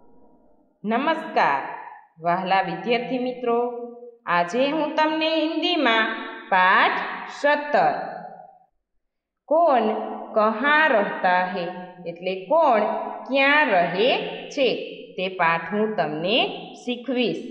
નમસ્કાર વહાલા વિદ્યાર્થી મિત્રો, આજે હું તમને હિન્દીમાં પાઠ 17 કોણ કહાં રહેતા હૈ એટલે કોણ ક્યાં રહે છે તે પાઠ હું તમને શીખવીશ।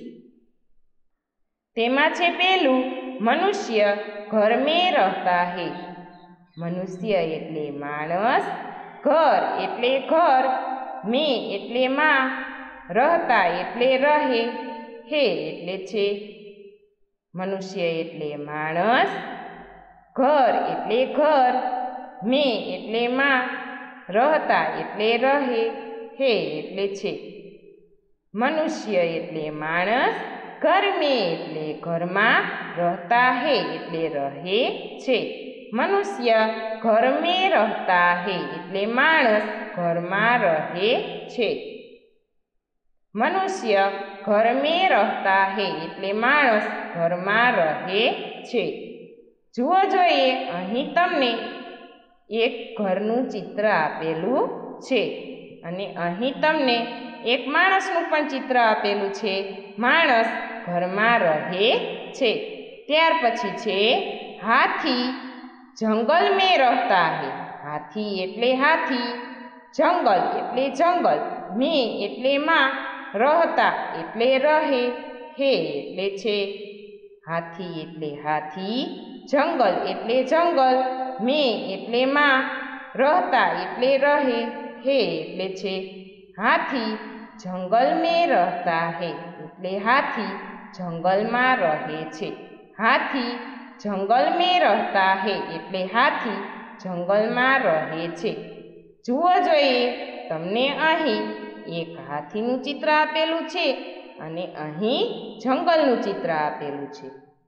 તેમાં છે પહેલું, મનુષ્ય ઘર મેં રહેતા હૈ। મનુષ્ય એટલે માણસ, ઘર એટલે ઘર, મેં એટલે માં, રહેતા એટલે રહે, હે એટલે છે। મનુષ્ય એટલે માણસ, ઘર એટલે ઘર, મેં એટલે માં, રહેતા એટલે રહે, હે એટલે છે। મનુષ્ય એટલે માણસ, ઘર મેં એટલે ઘરમાં, રહેતા હે એટલે રહે છે। મનુષ્ય ઘર મેં રહેતા હે એટલે માણસ ઘરમાં રહે છે। મનુષ્ય ઘર મેં રહેતા હે એટલે માણસ ઘરમાં રહે છે। જુઓ જોઈએ, અહીં તમને એક ઘરનું ચિત્ર આપેલું છે અને અહીં તમને એક માણસનું પણ ચિત્ર આપેલું છે। માણસ ઘરમાં રહે છે। ત્યાર પછી છે હાથી જંગલ મેં રહેતા હે। હાથી એટલે હાથી, જંગલ એટલે જંગલ, મેં એટલે માં, રહેતા એટલે રહે, હે એટલે છે। હાથી એટલે હાથી, જંગલ એટલે જંગલ, મેં એટલે માં, રહેતા એટલે રહે, હે એટલે છે। હાથી જંગલ મેં રહેતા હે એટલે હાથી જંગલમાં રહે છે। હાથી જંગલ મેં રહેતા હે એટલે હાથી જંગલમાં રહે છે। જુઓ જોઈએ, તમને અહીં એક હાથીનું ચિત્ર આપેલું છે અને અહીં જંગલનું ચિત્ર આપેલું છે।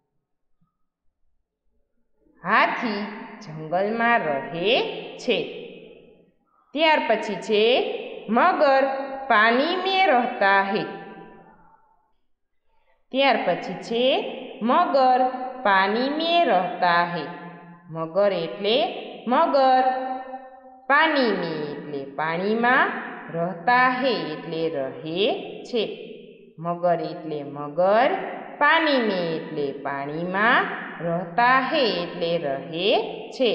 હાથી જંગલમાં રહે છે। ત્યાર પછી છે મગર પાણી મેં રહેતા હે। ત્યાર પછી છે મગર પાણી મેં રહેતા હે। મગર એટલે મગર, પાણી મેં એટલે પાણીમાં, રહેતા હે એટલે રહે છે। મગર એટલે મગર, પાણી મેં એટલે પાણીમાં, રહેતા હે એટલે રહે છે।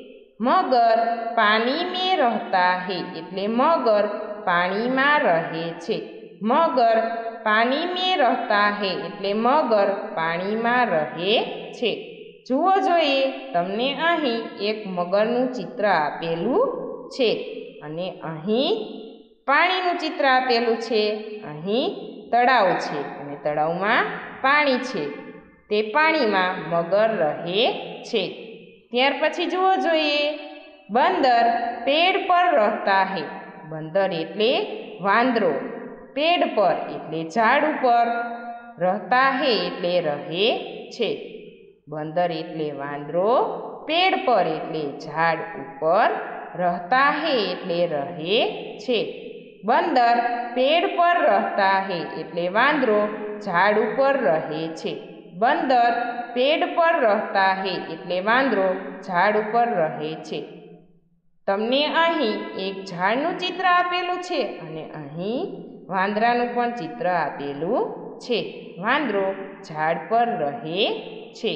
મગર પાણી મેં રહેતા હે એટલે મગર પાણીમાં રહે છે। મગર પાણી મેં રહેતા હે એટલે મગર પાણીમાં રહે છે। જુઓ જોઈએ, તમને અહીં એક મગરનું ચિત્ર આપેલું છે અને અહીં પાણીનું ચિત્ર આપેલું છે। અહીં તળાવ છે અને તળાવમાં પાણી છે, તે પાણીમાં મગર રહે છે। ત્યાર પછી જુઓ જોઈએ, બંદર પેડ પર રહેતા હે। બંદર એટલે વાંદરો, પેડ પર એટલે ઝાડ ઉપર, રહેતા હે એટલે રહે છે। બંદર એટલે વાંદરો, પેડ પર એટલે ઝાડ ઉપર, રહેતા હે એટલે રહે છે। બંદર પેડ પર રહેતા હે એટલે વાંદરો ઝાડ ઉપર રહે છે। બંદર પેડ પર રહેતા હે એટલે વાંદરો ઝાડ ઉપર રહે છે। તમને અહીં એક ઝાડનું ચિત્ર આપેલું છે અને અહીં વાંદરાનું પણ ચિત્ર આપેલું છે। વાંદરો ઝાડ પર રહે છે।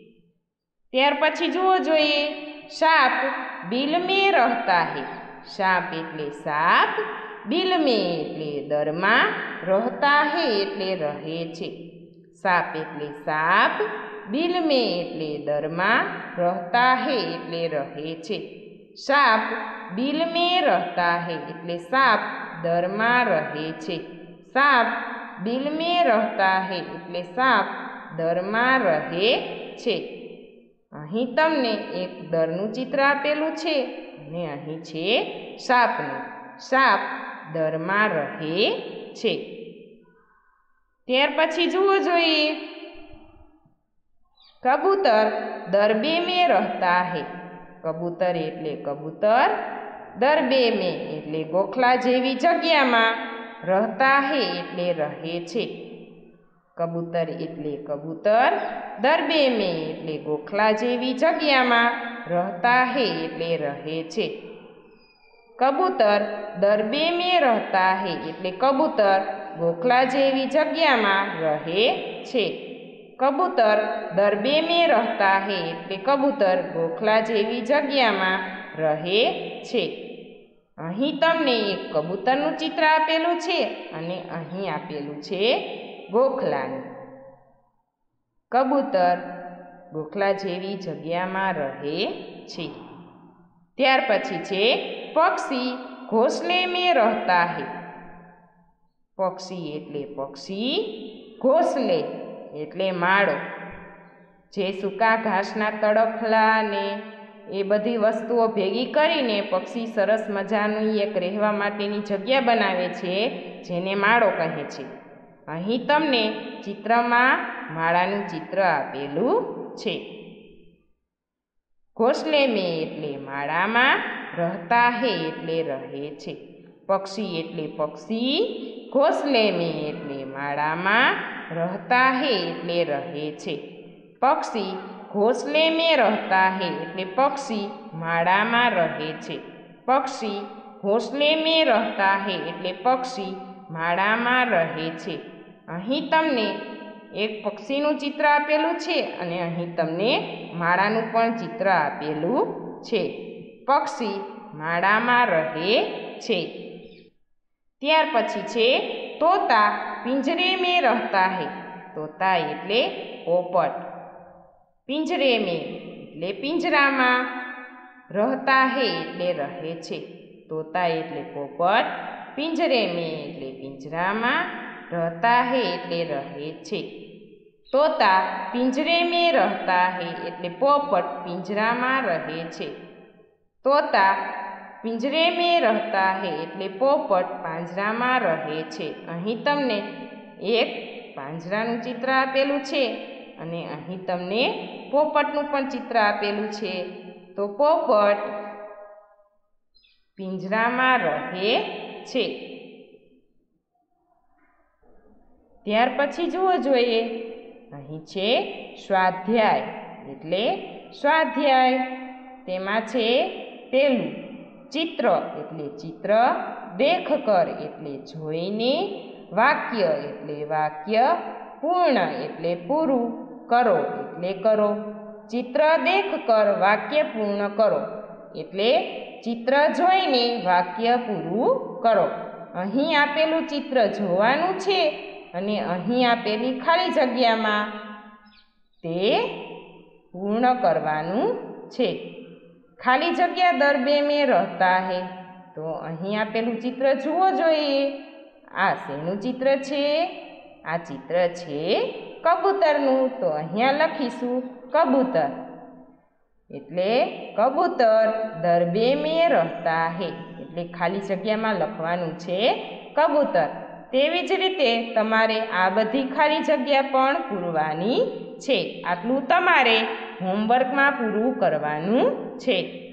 ત્યાર પછી જુઓ જોઈએ, સાપ બિલ મેં રહેતા હે। સાપ એટલે સાપ, બિલ મેં એટલે દરમાં, રહેતા હે એટલે રહે છે। સાપ એટલે સાપ, બિલ મેં એટલે દરમાં, રહેતા હે એટલે રહે છે। સાપ બિલ મેં રહેતા હે એટલે સાપ દરમાં રહે છે। સાપ બિલ મેં રહેતા હે એટલે સાપ દરમાં રહે છે। અહીં તમને એક દરનું ચિત્ર આપેલું છે અને અહીં છે સાપનું। સાપ દરમાં રહે છે। ત્યાર પછી જુઓ જોઈએ, કબૂતર દરબે મેં રહેતા હે। કબૂતર એટલે કબૂતર, દરબે મેં એટલે ગોખલા જેવી જગ્યામાં, રહેતા હે એટલે રહે છે। કબૂતર એટલે કબૂતર, દરબે મેં એટલે ગોખલા જેવી જગ્યામાં, રહેતા હે એટલે રહે છે। कबूतर दरबे में रहता है એટલે કબૂતર ગોખલા જેવી જગ્યામાં રહે છે। કબૂતર દરબે में रहता है એટલે કબૂતર ગોખલા જેવી જગ્યામાં રહે છે। અહીં તમને એક કબૂતરનું ચિત્ર આપેલું છે અને અહીં આપેલું છે ગોખલાનું। કબૂતર ગોખલા જેવી જગ્યામાં રહે છે। ત્યાર પછી છે પક્ષી ઘોંસલે में रहता है। પક્ષી એટલે પક્ષી, ઘોંસલે એટલે માળો। જે સૂકા ઘાસના તડખલા ને એ બધી વસ્તુઓ ભેગી કરીને પક્ષી સરસ મજાની એક રહેવા માટેની જગ્યા બનાવે છે, જેને માળો કહે છે। અહીં તમને ચિત્રમાં માળાનું ચિત્ર આપેલું છે। ઘોંસલે મેં એટલે માળામાં, રહેતા હે એટલે રહે છે। પક્ષી એટલે પક્ષી, ઘોંસલે મેં એટલે માળામાં, રહેતા હે એટલે રહે છે। પક્ષી ઘોંસલે મેં રહેતા હે એટલે પક્ષી માળામાં રહે છે। પક્ષી ઘોંસલે મેં રહેતા હે એટલે પક્ષી માળામાં રહે છે। અહીં તમને એક પક્ષીનું ચિત્ર આપેલું છે અને અહીં તમને માળાનું પણ ચિત્ર આપેલું છે। પક્ષી માળામાં રહે છે। ત્યાર પછી છે તોતા પિંજરે મેં રહેતા હે। તોતા એટલે પોપટ, પિંજરે મેં એટલે પિંજરામાં, રહેતા હે એટલે રહે છે। તોતા એટલે પોપટ, પિંજરે મેં એટલે પિંજરામાં, રહેતા હે એટલે રહે છે। તોતા પિંજરે મેં રહેતા હે એટલે પોપટ પિંજરામાં રહે છે। તોતા પિંજરે મેં રહેતા હે એટલે પોપટ પાંજરામાં રહે છે। અહીં તમને એક પાંજરાનું ચિત્ર આપેલું છે અને અહીં તમને પોપટનું પણ ચિત્ર આપેલું છે। તો પોપટ પિંજરામાં રહે છે। ત્યાર પછી જુઓ જોઈએ, અહીં છે સ્વાધ્યાય એટલે સ્વાધ્યાય। તેમાં છે પહેલું ચિત્ર એટલે ચિત્ર, દેખ કર એટલે જોઈને, વાક્ય એટલે વાક્ય, પૂર્ણ એટલે પૂરું, કરો એટલે કરો। ચિત્ર દેખ કર વાક્ય પૂર્ણ કરો એટલે ચિત્ર જોઈને વાક્ય પૂરું કરો। અહીં આપેલું ચિત્ર જોવાનું છે અને અહીં આપેલી ખાલી જગ્યામાં તે પૂર્ણ કરવાનું છે। ખાલી જગ્યા દરબે મેં રહેતા હે, તો અહીં આપેલું ચિત્ર જુઓ જોઈએ। આ શેનું ચિત્ર છે? આ ચિત્ર છે કબૂતરનું। તો અહીંયા લખીશું કબૂતર એટલે કબૂતર દરબે મેં રહેતા હે એટલે ખાલી જગ્યામાં લખવાનું છે કબૂતર। તેવી જ રીતે તમારે આ બધી ખાલી જગ્યા પણ પૂરવાની છે। આટલું તમારે હોમવર્કમાં પૂરું કરવાનું છે।